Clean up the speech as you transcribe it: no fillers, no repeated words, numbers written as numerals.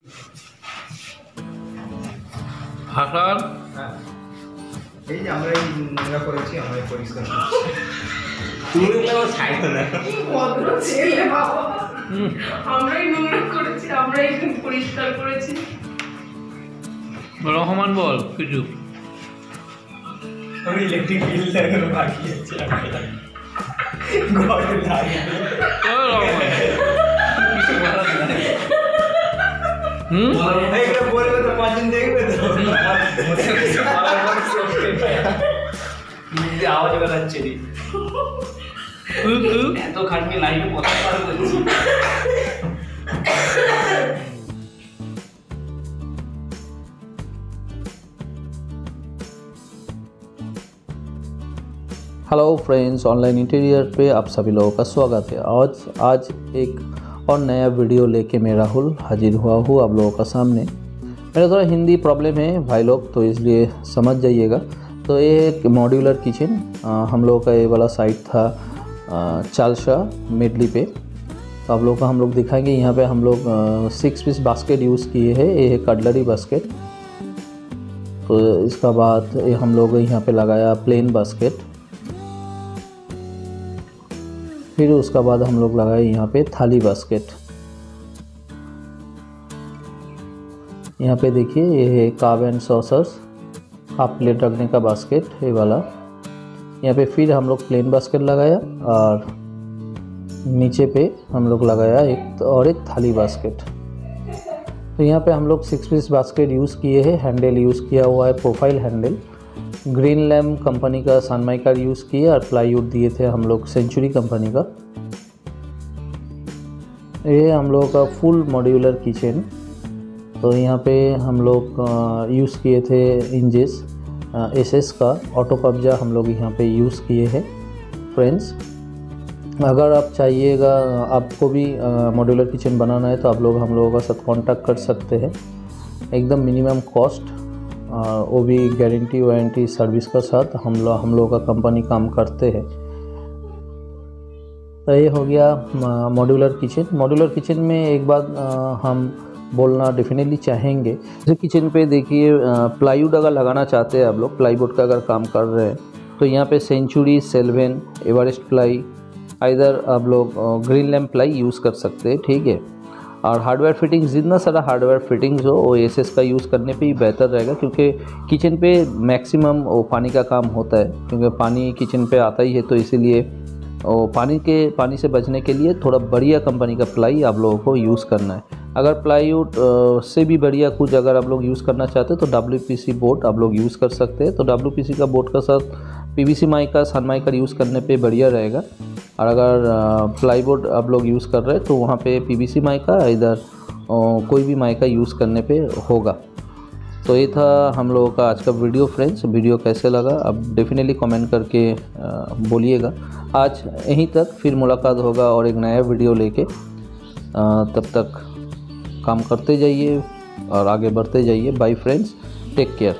হাসান হ্যাঁ, এই যে আমরা এই নোংরা করেছি, আমরা এই পরিষ্কার করছি। তুমি তো ছাইতো না। কি ভদ্র ছেলে বাবা, আমরাই নোংরা করেছি, আমরাই পরিষ্কার করেছি। রহমান বল কিছু। আমি ইলেকট্রিক বিল লাগানো বাকি আছে, ঘরে লাগিয়ে রহমান কিছু বলার নাই। এইটা বলবে তো 5 দিন দেখবে তো। আওয়াজ বেরাচ্ছে রে, এত খাটনি লাইভে কথা পার করছি। हेलो फ्रेंड्स, ऑनलाइन इंटीरियर पे आप सभी लोगों का स्वागत है। आज एक और नया वीडियो लेके मैं राहुल हाजिर हुआ हूँ आप लोगों का सामने। मेरा थोड़ा हिंदी प्रॉब्लम है भाई लोग, तो इसलिए समझ जाइएगा। तो ये एक मॉड्यूलर किचन, हम लोगों का ये वाला साइट था चालशा मेडली पे। तो आप लोगों को हम लोग दिखाएंगे। यहाँ पे हम लोग 6 पीस बास्केट यूज़ किए हैं। ये है कटलरी बास्केट। तो इसका बाद ये हम लोग यहाँ पे लगाया प्लेन बास्केट। फिर उसका बाद हम लोग लगाए यहाँ पे थाली बास्केट। यहाँ पे देखिए ये है काव एंड सॉसर्स, हाफ प्लेट रखने का बास्केट ये वाला। यहाँ पे फिर हम लोग प्लेन बास्केट लगाया और नीचे पे हम लोग लगाया एक थाली बास्केट। तो यहाँ पे हम लोग 6 पीस बास्केट यूज़ किए हैं। हैंडल यूज़ किया हुआ है profile handle, green lamp company का सनमाइका यूज़ किए और प्लाईवुड दिए थे हम लोग सेंचुरी कंपनी का। ये हम लोग का फुल मॉड्यूलर किचन। तो यहाँ पे हम लोग यूज़ किए थे इंजेस एसएस का ऑटो कब्जा हम लोग यहाँ पे यूज़ किए हैं। फ्रेंड्स, अगर आप चाहिएगा, आपको भी मॉड्यूलर किचन बनाना है तो आप लोग हम लोगों का साथ कांटेक्ट कर सकते हैं। एकदम मिनिमम कॉस्ट, वो भी गारंटी वारंटी सर्विस का साथ हम लोग का कंपनी काम करते हैं। तो ये हो गया मॉड्यूलर किचन। मॉड्यूलर किचन में एक बात हम बोलना डेफिनेटली चाहेंगे। जैसे किचन पे देखिए प्लाईवुड अगर लगाना चाहते हैं आप लोग, प्लाईवुड का अगर काम कर रहे हैं तो यहाँ पे सेंचुरी, सेल्वेन, एवरेस्ट प्लाई, इधर आप लोग ग्रीन लैम्प प्लाई यूज़ कर सकते हैं। ठीक है। और हार्डवेयर फिटिंग्स, जितना सारा हार्डवेयर फिटिंग्स हो वो एसएस का यूज़ करने पे ही बेहतर रहेगा, क्योंकि किचन पे मैक्सिमम वो पानी का काम होता है, क्योंकि पानी किचन पे आता ही है। तो इसीलिए पानी से बचने के लिए थोड़ा बढ़िया कंपनी का प्लाई आप लोगों को यूज़ करना है। अगर प्लाईवुड से भी बढ़िया कुछ अगर आप लोग यूज़ करना चाहते हैं तो WPC बोर्ड आप लोग यूज़ कर सकते हैं। तो WPC का बोर्ड का साथ PVC माइका, सनमाइका यूज़ करने पे बढ़िया रहेगा। और अगर प्लाईवुड आप लोग यूज़ कर रहे हैं तो वहाँ पे PVC माइका, इधर कोई भी माइका यूज़ करने पे होगा। तो ये था हम लोगों का आज का वीडियो। फ्रेंड्स, वीडियो कैसे लगा आप डेफिनेटली कमेंट करके बोलिएगा। आज यहीं तक, फिर मुलाकात होगा और एक नया वीडियो लेके। तब तक काम करते जाइए और आगे बढ़ते जाइए। Bye friends, take care.